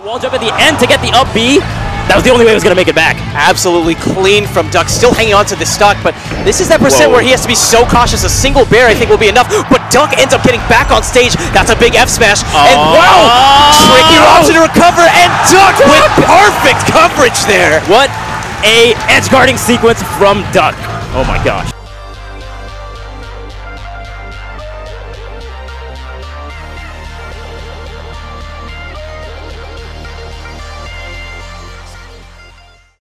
Wall jump at the end to get the up B. That was the only way he was going to make it back. Absolutely clean from Duck, still hanging on to the stock, but this is that percent where he has to be so cautious. A single bear, I think, will be enough, but Duck ends up getting back on stage. That's a big F smash, and wow! Tricky option to recover, and Duck with perfect coverage there! What a edge guarding sequence from Duck. Oh my gosh.